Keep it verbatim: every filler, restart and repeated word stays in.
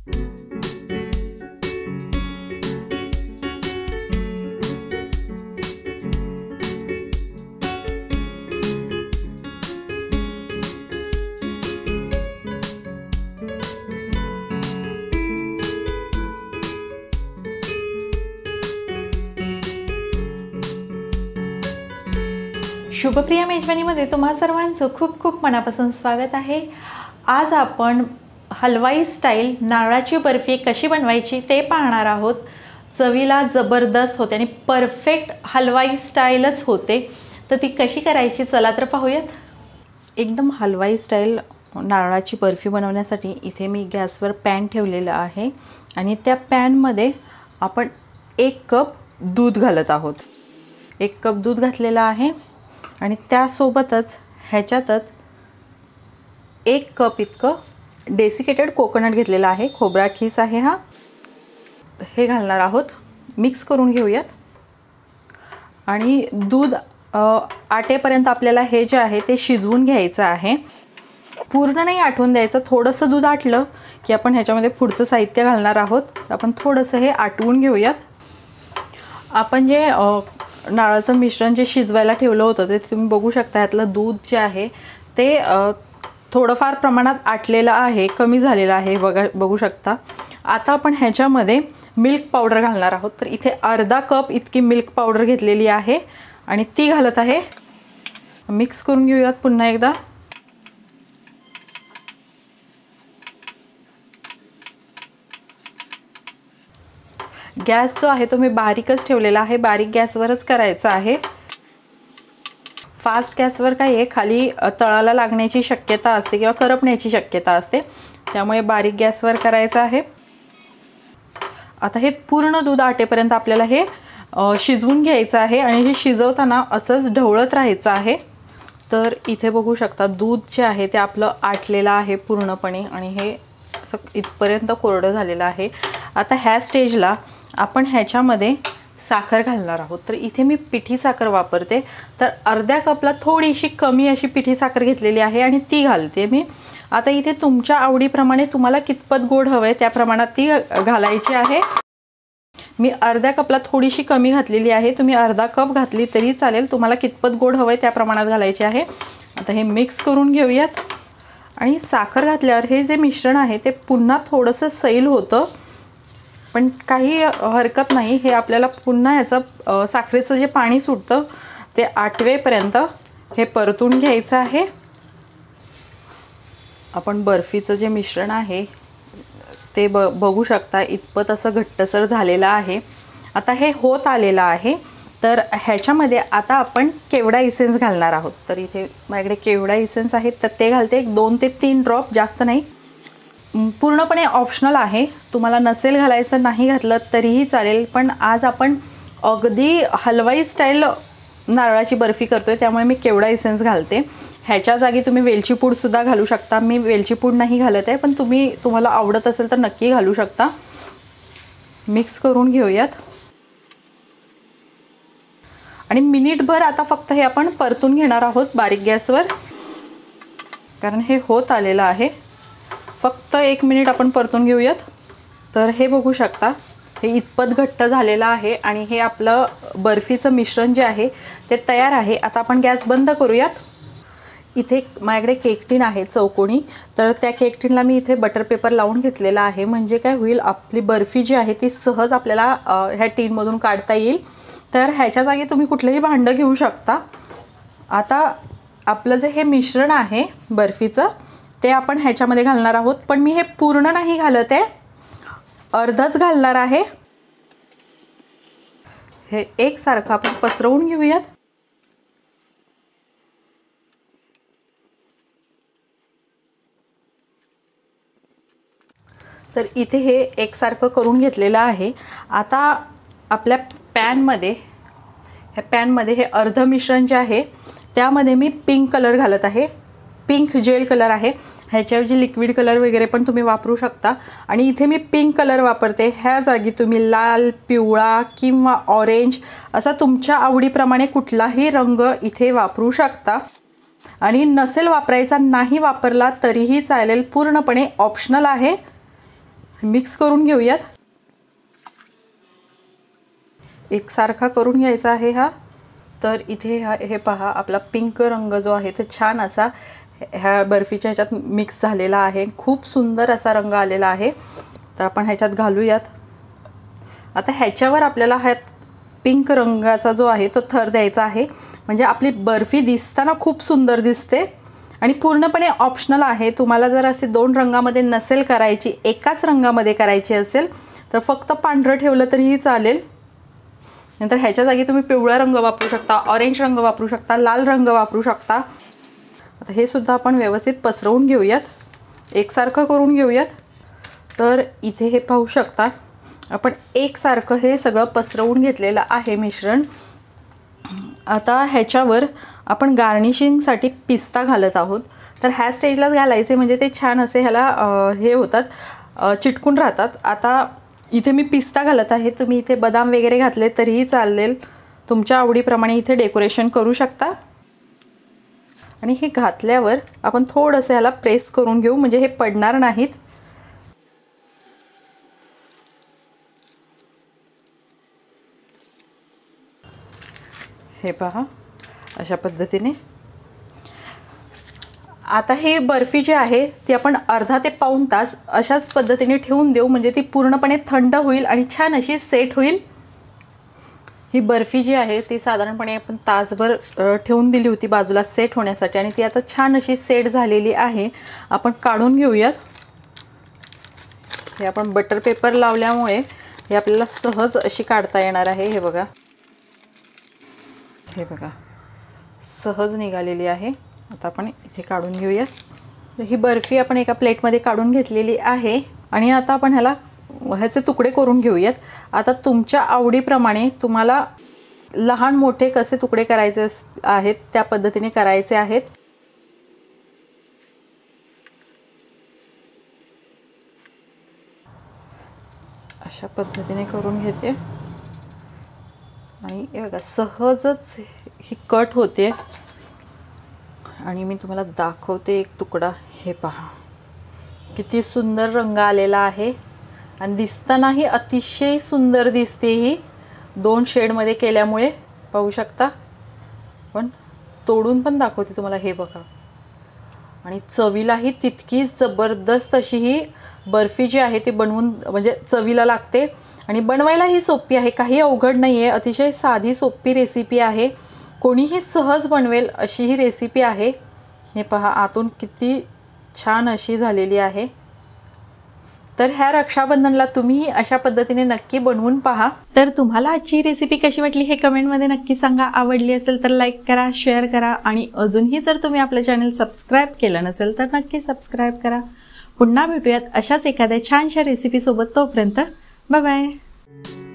शुभप्रिया मेजवानीमध्ये तुम्हा सर्वांचं खूप खूप मनापासून स्वागत आहे। आज आपण हलवाई स्टाईल नारळाची बर्फी कशी बनवायची ते पाहणार आहोत। चवीला जबरदस्त होते आणि परफेक्ट हलवाई स्टाईलच होते, तर ती कशी करायची चला तर पाहूयात। एकदम हलवाई स्टाईल नारळाची बर्फी बनवण्यासाठी इथे मी गॅसवर पॅन ठेवलेला आहे आणि त्या पॅनमध्ये आपण एक कप दूध घालत आहोत। एक कप दूध घातलेला आहे आणि त्यासोबतच ह्याच्यातच एक कप इतकं डेसिकेटेड कोकोनट घेतलेला आहे, खोबरा खीस आहे हा, हे घालणार आहोत। मिक्स करून घेऊयात आणि दूध आटेपर्यंत आपल्याला हे जे आहे ते शिजवून घ्यायचं आहे। पूर्ण नाही आटवून द्यायचं, थोडंसं दूध आटलं की आपण ह्याच्यामध्ये पुढचं साहित्य घालणार आहोत। आपण थोडंसं हे आटवून घेऊयात। आपण जे नारळाचं मिश्रण जे शिजवायला ठेवलं होतं ते तुम्ही बघू शकता, यातलं दूध जे आहे ते थोडंफार प्रमाणात आटलेलं आहे, कमी झालेलं आहे बघा बघू शकता। आता आपण ह्याच्यामध्ये मिल्क पावडर घालणार आहोत। तर इथे अर्धा कप इतकी मिल्क पावडर घेतलेली आहे आणि ती घालत आहे। मिक्स करून घेऊयात पुन्हा एकदा। गॅस जो आहे तो मी बारीकच ठेवलेला आहे, बारीक गॅसवरच करायचा आहे। फास्ट गॅसवर काय आहे, खाली तळाला लागण्याची शक्यता असते किंवा करपण्याची शक्यता असते, त्यामुळे बारीक गॅसवर करायचं आहे। आता हे पूर्ण दूध आटेपर्यंत आपल्याला हे शिजवून घ्यायचं आहे आणि हे शिजवताना असंच ढवळत राहायचं आहे। तर इथे बघू शकता दूध जे आहे ते आपलं आटलेलं आहे पूर्णपणे आणि हे असं इथपर्यंत कोरडं झालेलं आहे। आता ह्या स्टेजला आपण ह्याच्यामध्ये साखर घालणार आहोत। तर इथे मी पिठी साखर वापरते, तर अर्ध्या कपला थोडीशी कमी अशी पिठी साखर घेतलेली आहे आणि ती घालते मी। आता इथे तुमच्या आवडीप्रमाणे तुम्हाला कितपत गोड हवं आहे त्या प्रमाणात ती घालायची आहे। मी अर्ध्या कपला थोडीशी कमी घातलेली आहे, तुम्ही अर्धा कप घातली तरी चालेल, तुम्हाला कितपत गोड हवं आहे त्या प्रमाणात घालायचे आहे। आता हे मिक्स करून घेऊयात आणि साखर घातल्यावर हे जे मिश्रण आहे ते पुन्हा थोडंसं सैल होतं, पण काही हरकत नाही। हे आपल्याला पुन्हा याचं साखरेचं जे पाणी सुटतं ते आटवेपर्यंत हे परतून घ्यायचं आहे। आपण बर्फीचं जे मिश्रण आहे ते ब बघू शकता इतपत असं घट्टसर झालेलं आहे। आता हे होत आलेलं आहे, तर ह्याच्यामध्ये आता आपण केवडा इसेन्स घालणार आहोत। तर इथे माझ्याकडे केवडा इसेन्स आहे, तर ते घालते, एक दोन ते तीन ड्रॉप, जास्त नाही। पूर्णपणे ऑप्शनल आहे, तुम्हाला नसेल घालायचं नाही घातलं तरीही चालेल, पण आज आपण अगदी हलवाई स्टाईल नारळाची बर्फी करतोय त्यामुळे मी केवडा इसेन्स घालते। ह्याच्या जागी तुम्ही वेलची पूड सुद्धा घालू शकता, मी वेलची पूड नाही घालत आहे, पण तुम्ही तुम्हाला आवडत असेल तर नक्की घालू शकता। मिक्स करून घेऊयात आणि मिनिटभर आता फक्त हे आपण परतून घेणार आहोत बारीक गॅसवर, कारण हे होत आलेलं आहे। फक्त एक मिनिट आपण परतून घेऊयात। तर हे बघू शकता हे इतपत घट्ट झालेलं आहे आणि हे आपलं बर्फीचं मिश्रण जे आहे ते तयार आहे। आता आपण गॅस बंद करूयात। इथे माझ्याकडे केक टीन आहे चौकोनी, तर त्या केक टीनला मी इथे बटर पेपर लावून घेतलेला आहे, म्हणजे काय होईल, आपली बर्फी जी आहे ती सहज आपल्याला ह्या टीनमधून काढता येईल। तर ह्याच्या जागी तुम्ही कुठलेही भांडं घेऊ शकता। आता आपलं जे हे मिश्रण आहे बर्फीचं ते आपण ह्याच्यामध्ये घालणार आहोत, पण मी हे पूर्ण नाही घालत आहे, अर्धच घालणार आहे। हे एकसारखं आपण पसरवून घेऊयात। तर इथे हे एकसारखं करून घेतलेलं आहे। आता आपल्या पॅनमध्ये ह्या पॅनमध्ये हे अर्ध मिश्रण जे आहे त्यामध्ये मी पिंक कलर घालत आहे, पिंक जेल कलर आहे। ह्याच्याऐवजी लिक्विड कलर वगैरे पण तुम्ही वापरू शकता आणि इथे मी पिंक कलर वापरते। ह्या जागी तुम्ही लाल, पिवळा किंवा ऑरेंज असा तुमच्या आवडीप्रमाणे कुठलाही रंग इथे वापरू शकता आणि नसेल वापरायचा, नाही वापरला तरीही चालेल, पूर्णपणे ऑप्शनल आहे। मिक्स करून घेऊयात. एकसारखा करून घ्यायचा आहे हा. तर इथे हा हे पहा आपला पिंक रंग जो आहे तो छान असा ह्या बर्फीच्या ह्याच्यात मिक्स झालेला आहे. खूप सुंदर असा रंग आलेला आहे. तर आपण ह्याच्यात घालूयात. आता ह्याच्यावर आपल्याला हा पिंक रंगाचा जो आहे तो थर द्यायचा आहे. म्हणजे आपली बर्फी दिसताना खूप सुंदर दिसते आणि पूर्णपणे ऑप्शनल आहे. तुम्हाला जर असे दोन रंगामध्ये नसेल करायची, एकाच रंगामध्ये करायची असेल तर फक्त पांढरं ठेवलं तरीही चालेल. नंतर ह्याच्या जागी तुम्ही पिवळा रंग वापरू शकता, ऑरेंज रंग वापरू शकता, लाल रंग वापरू शकता. आता हे सुद्धा आपण व्यवस्थित पसरवून घेऊयात, एकसारखं करून घेऊयात. तर इथे हे पाहू शकता आपण एकसारखं हे सगळं पसरवून घेतलेलं आहे मिश्रण. आता ह्याच्यावर आपण गार्निशिंगसाठी पिस्ता घालत आहोत. तर ह्या स्टेजलाच घालायचे म्हणजे ते छान असे ह्याला हे होतात, चिटकून राहतात. आता इथे मी पिस्ता घालत आहे. तुम्ही इथे बदाम वगैरे घातले तरीही चालेल, तुमच्या आवडीप्रमाणे इथे डेकोरेशन करू शकता. आणि हे घातल्यावर आपण थोडंसं ह्याला प्रेस करून घेऊ म्हणजे हे पडणार नाहीत. हे पहा अशा पद्धतीने. आता हे बर्फी जी आहे ती आपण अर्धा ते पाऊण तास अशाच पद्धतीने ठेवून देऊ म्हणजे ती पूर्णपणे थंड होईल आणि छान अशी सेट होईल. ही बर्फी जी आहे ती साधारणपणे आपण तासभर ठेवून दिली होती बाजूला सेट होण्यासाठी आणि ती आता छान अशी सेट झालेली आहे. आपण काढून घेऊयात. हे आपण बटर पेपर लावल्यामुळे हे आपल्याला सहज अशी काढता येणार आहे. हे बघा, हे बघा सहज निघालेली आहे. आता आपण इथे काढून घेऊया. ही बर्फी आपण एका प्लेटमध्ये काढून घेतलेली आहे आणि आता आपण ह्याला ह्याचे तुकडे करून घेऊयात. आता तुमच्या आवडीप्रमाणे तुम्हाला लहान मोठे कसे तुकडे करायचे आहेत त्या पद्धतीने करायचे आहेत. अशा पद्धतीने करून घेते आणि हे बघा सहजच ही कट होते आणि मी तुम्हाला दाखवते एक तुकडा. हे पहा किती सुंदर रंग आलेला आहे आणि दिसतानाही अतिशय सुंदर दिसते. ही दोन शेडमध्ये केल्यामुळे पाहू शकता. पण तोडून पण दाखवते तुम्हाला. हे बघा आणि चवीलाही तितकी जबरदस्त अशी ही बर्फी जी आहे ती बनवून म्हणजे चवीला लागते आणि बनवायलाही सोपी आहे. काही अवघड नाही आहे. अतिशय साधी सोपी रेसिपी आहे. कोणीही सहज बनवेल अशी ही रेसिपी आहे. हे पहा आतून किती छान अशी झालेली आहे. तर ह्या रक्षाबंधनला तुम्हीही अशा पद्धतीने नक्की बनवून पहा. तर तुम्हाला आजची रेसिपी कशी वाटली हे कमेंटमध्ये नक्की सांगा. आवडली असेल तर लाईक करा, शेअर करा आणि अजूनही जर तुम्ही आपलं चॅनल सबस्क्राईब केलं नसेल तर नक्की सबस्क्राईब करा. पुन्हा भेटूयात अशाच एखाद्या छानशा रेसिपीसोबत. तोपर्यंत बाय बाय.